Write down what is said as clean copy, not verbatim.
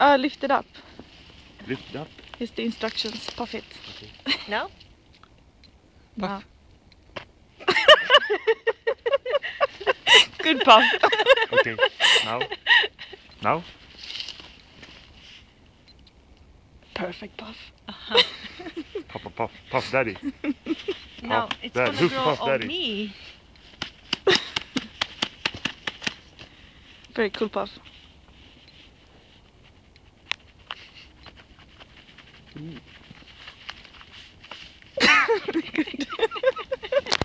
Lift it up. Lift it up. Here's the instructions. Puff it. Okay. No? No. Good puff. Okay. Now. Now. Perfect puff. Puff, puff, puff, puff, daddy. No, Puff, it's daddy. gonna grow Puff, on daddy. me. Very cool puff.